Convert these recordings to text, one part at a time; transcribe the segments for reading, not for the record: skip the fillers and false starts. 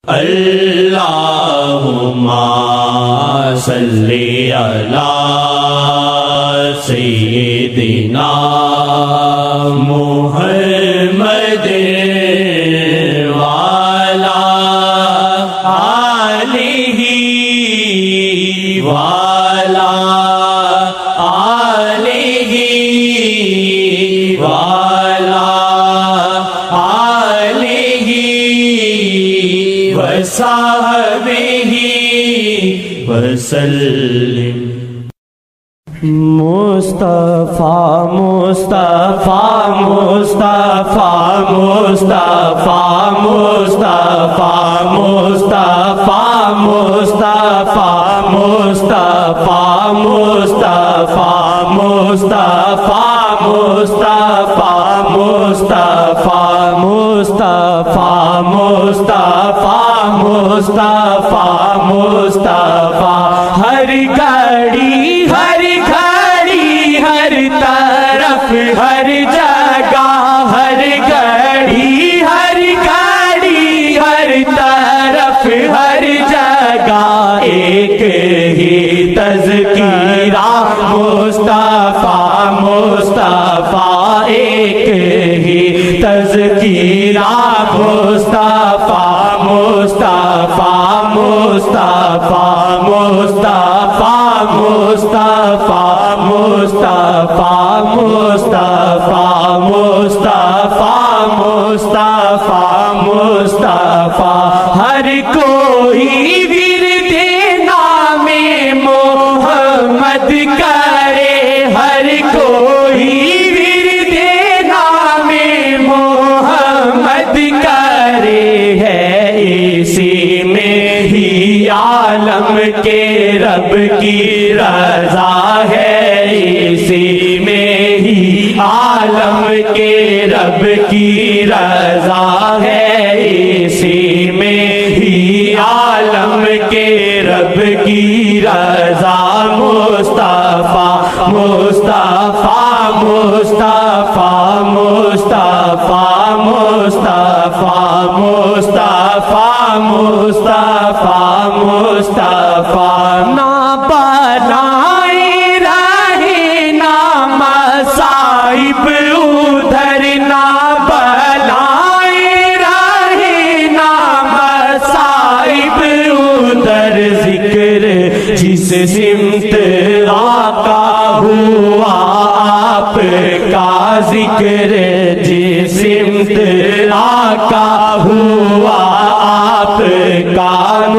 اللہم صلی علی سیدنا محمد وعلی آلہ وعلی آلہ وعلی آلہ وصحبہ وسلم۔ مصطفیٰ مصطفیٰ مصطفیٰ مصطفیٰ مصطفیٰ مصطفیٰ مصطفیٰ مصطفیٰ مصطفیٰ مصطفیٰ مصطفیٰ مصطفیٰ مصطفیٰ مصطفیٰ مصطفیٰ مصطفیٰ ہر گھڑی ہر گھڑی ہر طرف ہر جگہ ہر گھڑی ہر گھڑی ہر طرف ہر جگہ ایک ہی تذکیرہ مصطفیٰ مصطفیٰ ایک ہی تذکیرہ مصطفیٰ مصطفیٰ مصطفیٰ مصطفیٰ مصطفیٰ مصطفیٰ مصطفیٰ مصطفیٰ مصطفیٰ مصطفیٰ ہر کوئی ورد نام محمد کرے ہر کوئی ورد نام محمد کرے ہے اسی میں ہی عالم کے رب کی رضا ہے اسی میں ہی عالم کے رب کی رضا ہے اسی میں ہی عالم کے رب کی رضا مصطفیٰ مصطفیٰ مصطفیٰ مصطفیٰ مصطفیٰ مصطفیٰ مصطفیٰ مصطفیٰ نہ بلائیں رہے نہ مصائب ادھر نہ بلائیں رہے نہ مصائب ادھر ذکر جس سمت آقا ہوا آپ کا ذکر جس سمت آقا ہوا آپ کا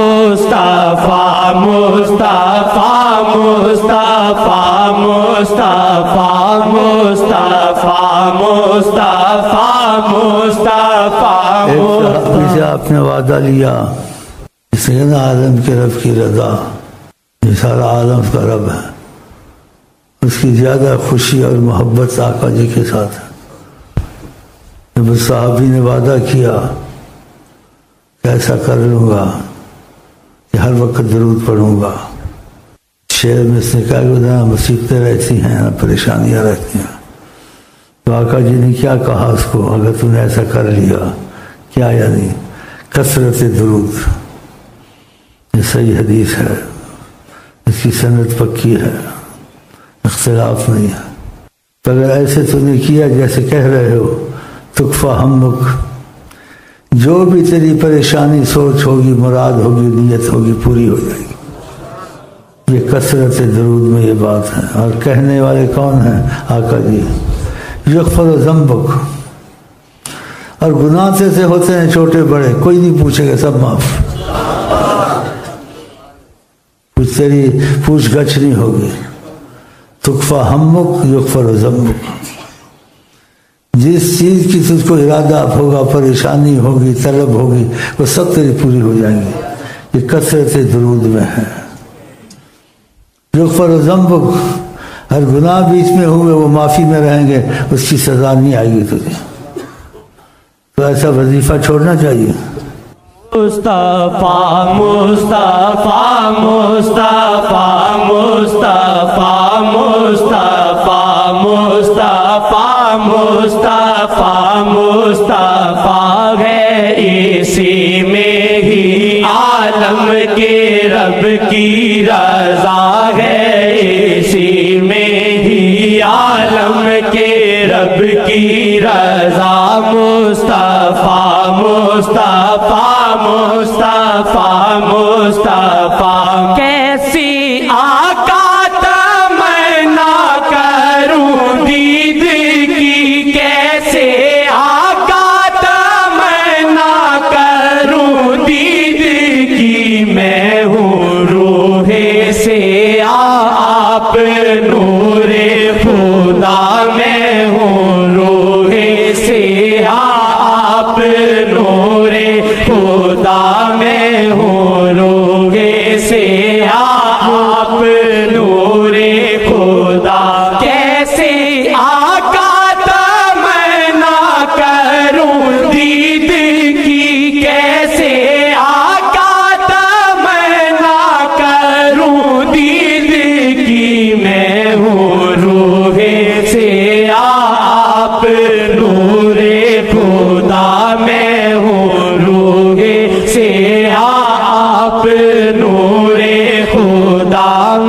مصطفیٰ مصطفیٰ مصطفیٰ مصطفیٰ مصطفیٰ مصطفیٰ مصطفیٰ سے آپ نے وعدہ لیا سید عالم کے رب کی رضا یہ سارا عالم کا رب ہے اس کی زیادہ خوشی اور محبت آقا جی کے ساتھ ہے جب صحابی نے وعدہ کیا کہ ایسا کر لوں گا کہ ہر وقت درود پڑھوں گا شعر میں اس نے کہا کہ نہ مصیبتیں رہتی ہیں نہ پریشانیاں رہتی ہیں تو آقا جی نے کیا کہا اس کو اگر تم نے ایسا کر لیا کیا یعنی کثرت درود یہ صحیح حدیث ہے اس کی سند پکی ہے اختلاف نہیں ہے تو اگر ایسے تم نے کیا جیسے کہہ رہے ہو تکفا ہمک جو بھی تیری پریشانی سوچ ہوگی مراد ہوگی نیت ہوگی پوری ہو جائے گی یہ کثرت درود میں یہ بات ہے اور کہنے والے کون ہیں آقا جی یغفر ذنبک اور گناہ سے ہوتے ہیں چھوٹے بڑے کوئی نہیں پوچھے گا سب معاف کچھ تیری پوچھ گچھ نہیں ہوگی تکفا ہمک یغفر ذنبک جس چیز کی تجھ کو ارادہ ہوگا پریشانی ہوگی طلب ہوگی وہ سب تیری پوری ہو جائیں گی یہ کثرت درود میں ہے یغفر ذنبک ہر گناہ بیچ میں ہوئے وہ معافی میں رہیں گے اس کی سزا نہیں آئے گی تجھے تو ایسا وظیفہ چھوڑنا چاہیے مصطفیٰ مصطفیٰ مصطفیٰ مصطفیٰ مصطفیٰ مصطفیٰ مصطفیٰ مصطفیٰ ہے اسی میں ہی عالم کے رب کی رضا ہے، اسی میں ہی عالم کے رب کی رضا۔ مصطفیٰ مصطفیٰ مصطفیٰ مصطفیٰ، کیسی آقا تمنا کروں دید کی، کیسے آقا تمنا کروں دید کی، میں ہوں روح سے آپ نور خدا، میں ہوں روح سے آپ نور خدا، میں ہوں روح سے آپ نور خدا۔ کیسے آقا تمنا کروں دید کی، کیسے آقا تمنا کروں دید کی، میں ہوں روح سے آپ نور خدا، میں ہوں روح سے آپ نور خدا۔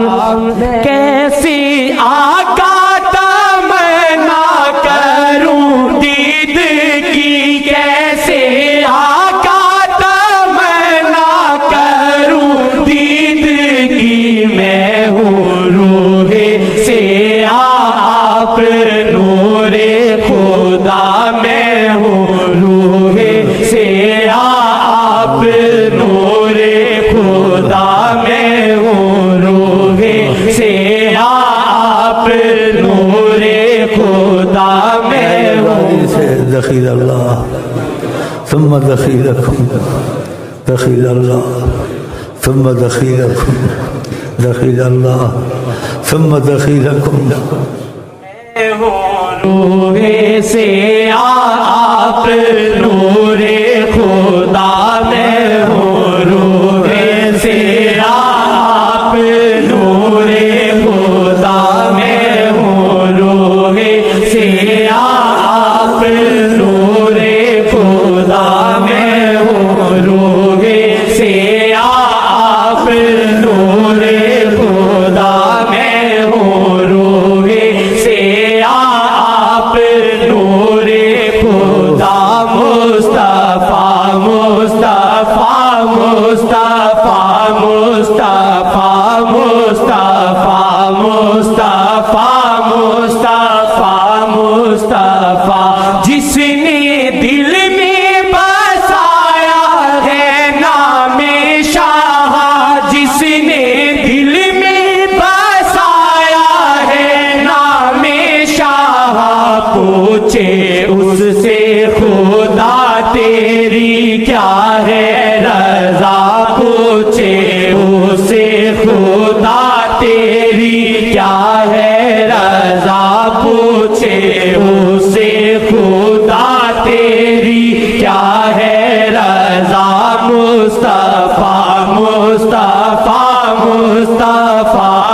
کیسی آقا تمنا کروں دید کی، کیسے آقا تمنا کروں دید کی، میں ہوں روح سے آپ نور خدا، میں ہوں روح سے آپ نور خدا، میں ہوں روح سے آپ نور خدا، میں ہوں۔ سے دخیل اللہ ثم دخیلکم دخیل اللہ ثم دخیلکم دخیل اللہ ثم دخیلکم، میں ہوں روح سے آپ نور خدا، میں ہوں روح سے آپ نور خدا، میں ہوں روح سے آپ نور خدا، میں ہوں روح سے آپ نور خدا، میں ہوں روح سے آپ نور خدا۔ مصطفیٰ مصطفیٰ مصطفیٰ مصطفیٰ مصطفیٰ مصطفیٰ مصطفیٰ مصطفیٰ، جس نے دل میں بسایا ہے نام شاہ، جس نے دل میں بسایا ہے نام شاہ، پوچھے اس سے خدا تیری کیا ہے رضا، پوچھے اس سے خدا تیری کیا ہے رضا، پوچھے اس سے خدا تیری کیا ہے رضا۔ مصطفیٰ مصطفیٰ مصطفیٰ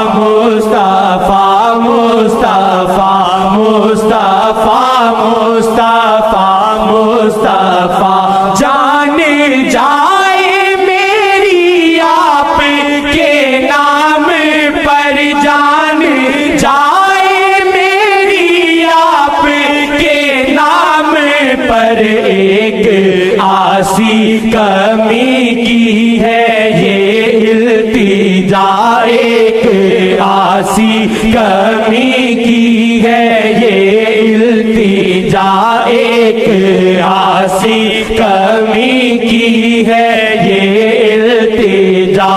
مصطفیٰ مصطفیٰ مصطفیٰ مصطفیٰ مصطفیٰ، جان جائے میری آپ کے نام پر، جان جائے میری آپ کے نام پر، ایک آسی کمی کی ہے یہ التجا، ایک آسی کمی کی ہے یہ التجا، ایک آسی کمی کی ہے یہ التجا۔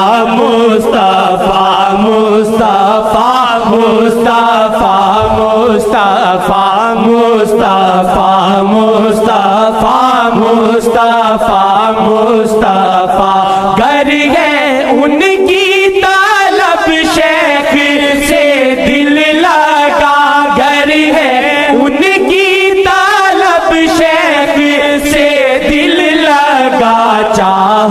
مصطفیٰ مصطفیٰ مصطفیٰ مصطفیٰ مصطفیٰ مصطفیٰ مصطفیٰ مصطفیٰ، گر ہے ان کی طلب شیخ سے دل لگا، گر ہے ان کی طلب شیخ سے دل لگا، چاہ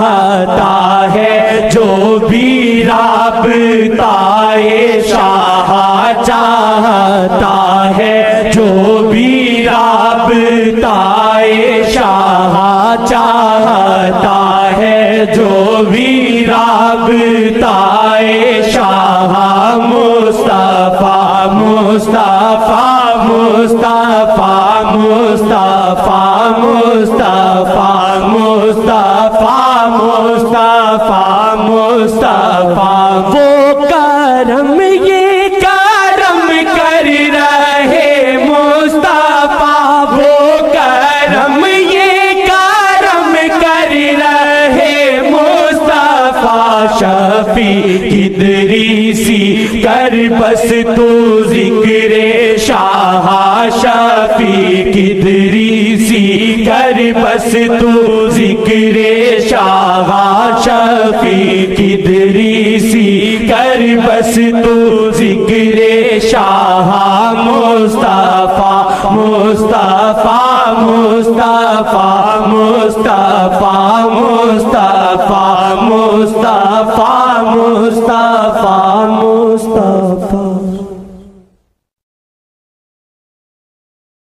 رابطۂ شاہ مصطفیٰ مصطفیٰ مصطفیٰ مصطفیٰ مصطفیٰ مصطفیٰ مصطفیٰ مصطفیٰ وہ کرم یہ کرم کر رہے مصطفیٰ وہ کرم یہ کرم کر رہے مصطفیٰ شفیع ادریسی کر بس تو ذکر شاہ شفیع ادریسی کر بس تو ذکر شاہ شفیع ادریسی کر بس تو ذکر شاہ مصطفیٰ مصطفیٰ مصطفیٰ مصطفیٰ مصطفیٰ مصطفیٰ مصطفیٰ مصطفیٰ